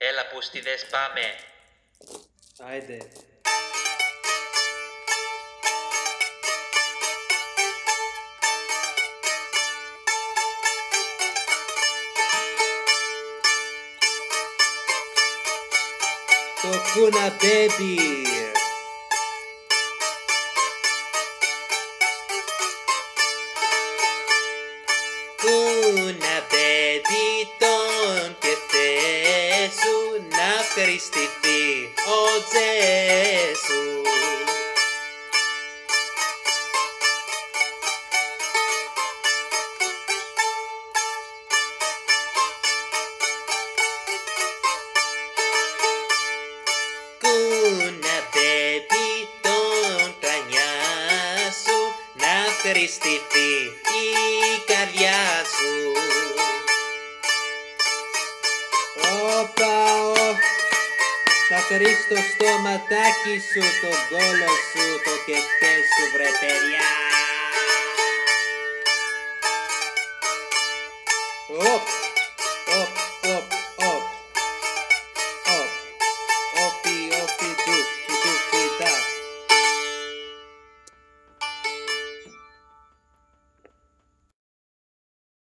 Έλα πούστιδες, πάμε. Άιντε. Το Kuna Baby. Kuna Baby, τον κεφέ σου να ευχαριστηθεί ο Τζέσου. Kuna Baby, τον κρανιά σου να ευχαριστηθεί η καρδιά σου. Όπα, θα κρύψει το στόματάκι σου, τον κόλο σου, το κεφέ σου, βρε παιδιά. Οπ, οπ.